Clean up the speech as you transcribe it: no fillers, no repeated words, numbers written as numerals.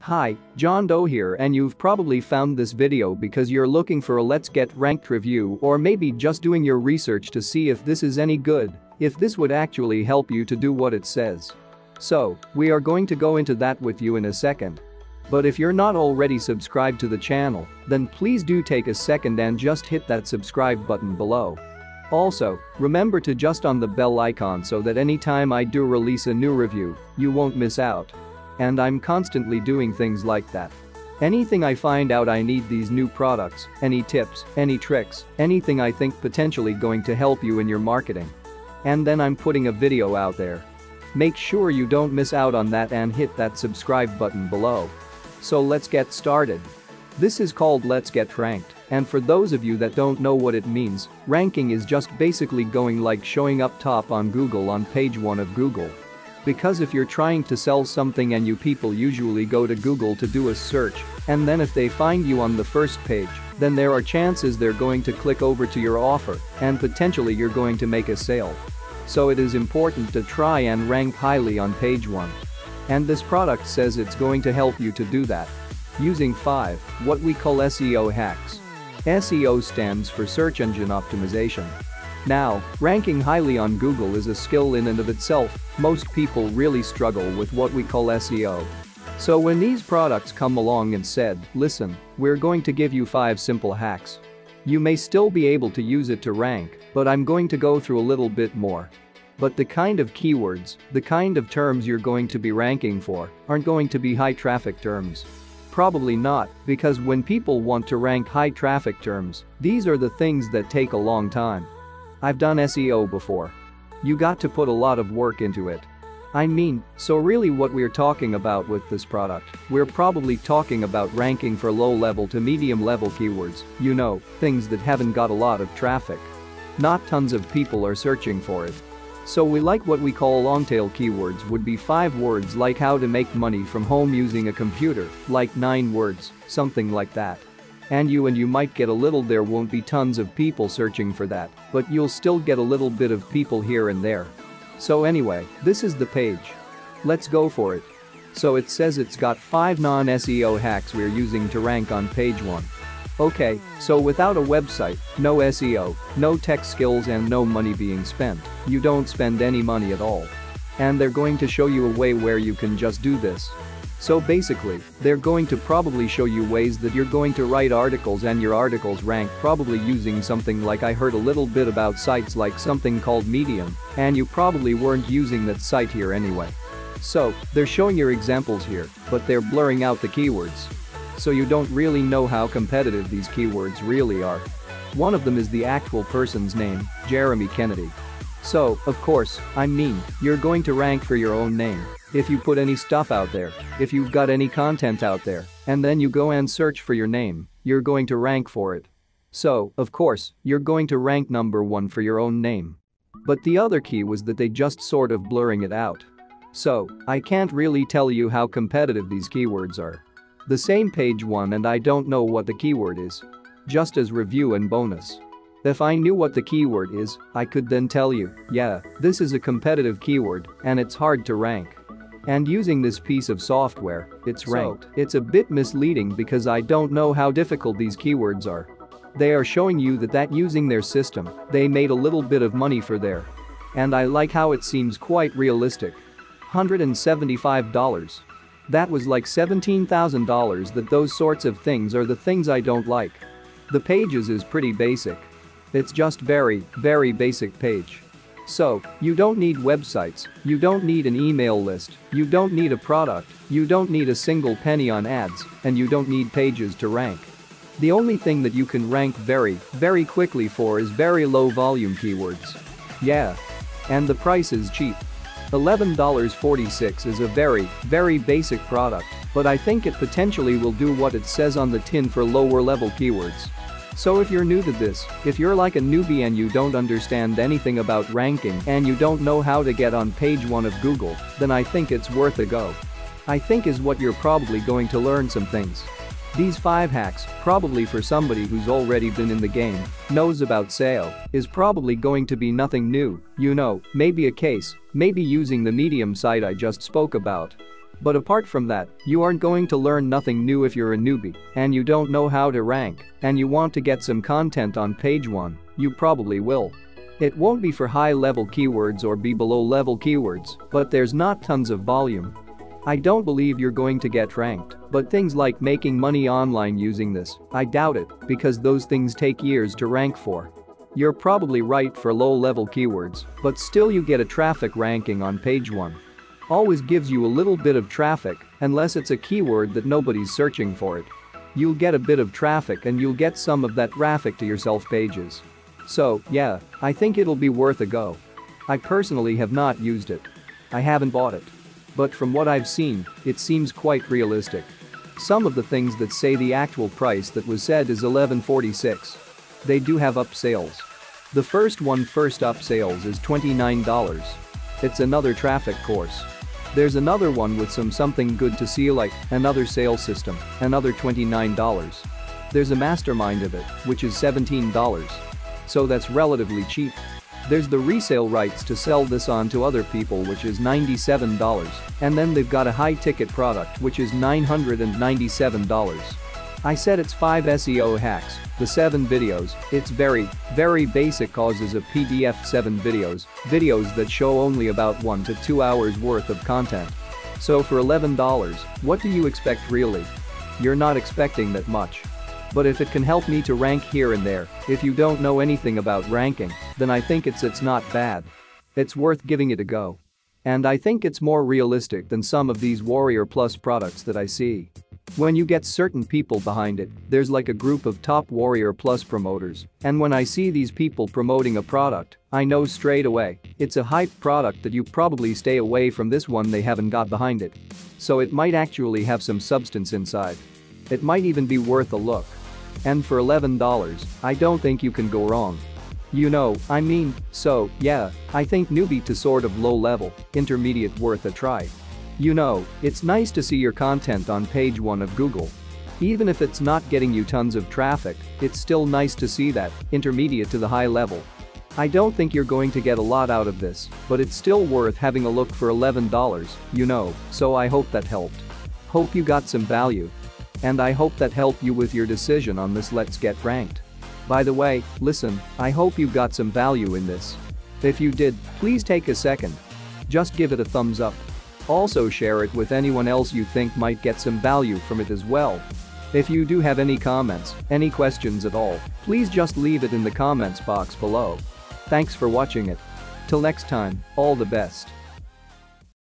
Hi, John Doe here, and you've probably found this video because you're looking for a Let's Get Ranked review, or maybe just doing your research to see if this is any good, if this would actually help you to do what it says. So, we are going to go into that with you in a second. But if you're not already subscribed to the channel, then please do take a second and just hit that subscribe button below. Also, remember to just on the bell icon so that anytime I do release a new review, you won't miss out. And I'm constantly doing things like that. Anything I find out I need these new products, any tips, any tricks, anything I think potentially going to help you in your marketing. And then I'm putting a video out there. Make sure you don't miss out on that and hit that subscribe button below. So let's get started. This is called Let's Get Ranked, and for those of you that don't know what it means, ranking is just basically going like showing up top on Google on page 1 of Google. Because if you're trying to sell something and you people usually go to Google to do a search, and then if they find you on the first page, then there are chances they're going to click over to your offer and potentially you're going to make a sale. So it is important to try and rank highly on page 1. And this product says it's going to help you to do that. Using 5, what we call SEO hacks. SEO stands for search engine optimization. Now, ranking highly on Google is a skill in and of itself. Most people really struggle with what we call SEO. So when these products come along and said, listen, we're going to give you 5 simple hacks. You may still be able to use it to rank, but I'm going to go through a little bit more. But the kind of keywords, the kind of terms you're going to be ranking for, aren't going to be high traffic terms. Probably not, because when people want to rank high traffic terms, these are the things that take a long time. I've done SEO before. You got to put a lot of work into it. So really what we're talking about with this product, we're probably talking about ranking for low-level to medium-level keywords, things that haven't got a lot of traffic. Not tons of people are searching for it. So we like what we call long-tail keywords would be 5 words like how to make money from home using a computer, like 9 words, something like that. And you might get a little, there won't be tons of people searching for that, but you'll still get a little bit of people here and there. So anyway, this is the page. Let's go for it. So it says it's got 5 non-SEO hacks we're using to rank on page 1. Okay, so without a website, no SEO, no tech skills and no money being spent, you don't spend any money at all. And they're going to show you a way where you can just do this. So basically, they're going to probably show you ways that you're going to write articles and your articles rank probably using something like I heard a little bit about sites like something called Medium, and you probably weren't using that site here anyway. So, they're showing your examples here, but they're blurring out the keywords. So you don't really know how competitive these keywords really are. One of them is the actual person's name, Jeremy Kennedy. So, of course, you're going to rank for your own name. If you put any stuff out there, if you've got any content out there, and then you go and search for your name, you're going to rank for it. So, of course, you're going to rank number 1 for your own name. But the other key was that they just sort of blurring it out. So, I can't really tell you how competitive these keywords are. The same page 1 and I don't know what the keyword is. Just as review and bonus. If I knew what the keyword is, I could then tell you, yeah, this is a competitive keyword and it's hard to rank. And using this piece of software, it's ranked. It's a bit misleading because I don't know how difficult these keywords are. They are showing you that using their system, they made a little bit of money for there. And I like how it seems quite realistic. $175. That was like $17,000. That those sorts of things are the things I don't like. The pages is pretty basic. It's just very, very basic page. So, you don't need websites, you don't need an email list, you don't need a product, you don't need a single penny on ads, and you don't need pages to rank. The only thing that you can rank very, very quickly for is very low volume keywords. Yeah. And the price is cheap. $11.46 is a very, very basic product, but I think it potentially will do what it says on the tin for lower level keywords. So if you're new to this, if you're like a newbie and you don't understand anything about ranking and you don't know how to get on page 1 of Google, then I think it's worth a go. I think is what you're probably going to learn some things. These 5 hacks, probably for somebody who's already been in the game, knows about SEO, is probably going to be nothing new, maybe a case, maybe using the Medium site I just spoke about. But apart from that, you aren't going to learn nothing new if you're a newbie and you don't know how to rank and you want to get some content on page 1, you probably will. It won't be for high-level keywords or be below-level keywords, but there's not tons of volume. I don't believe you're going to get ranked, but things like making money online using this, I doubt it, because those things take years to rank for. You're probably right for low-level keywords, but still you get a traffic ranking on page 1. Always gives you a little bit of traffic, unless it's a keyword that nobody's searching for it. You'll get a bit of traffic and you'll get some of that traffic to your self pages. So, yeah, I think it'll be worth a go. I personally have not used it. I haven't bought it. But from what I've seen, it seems quite realistic. Some of the things that say the actual price that was said is $11.46. They do have up sales. The first up sales is $29. It's another traffic course. There's another one with something good to see like another sales system, another $29. There's a mastermind of it, which is $17. So that's relatively cheap. There's the resale rights to sell this on to other people, which is $97, and then they've got a high-ticket product which is $997. I said it's 5 SEO hacks, the 7 videos, it's very basic causes of PDF 7 videos that show only about 1 to 2 hours worth of content. So for $11, what do you expect really? You're not expecting that much. But if it can help me to rank here and there, if you don't know anything about ranking, then I think it's not bad. It's worth giving it a go. And I think it's more realistic than some of these Warrior Plus products that I see. When you get certain people behind it, there's like a group of top Warrior Plus promoters, and when I see these people promoting a product, I know straight away, it's a hype product that you probably stay away from this one, they haven't got behind it. So it might actually have some substance inside. It might even be worth a look. And for $11, I don't think you can go wrong. So yeah, I think newbie to sort of low level, intermediate worth a try. It's nice to see your content on page 1 of Google. Even if it's not getting you tons of traffic, it's still nice to see that, intermediate to the high level. I don't think you're going to get a lot out of this, but it's still worth having a look for $11, so I hope that helped. Hope you got some value. And I hope that helped you with your decision on this Let's Get Ranked. By the way, listen, I hope you got some value in this. If you did, please take a second. Just give it a thumbs up. Also share it with anyone else you think might get some value from it as well. If you do have any comments, any questions at all, please just leave it in the comments box below. Thanks for watching it. Till next time, all the best.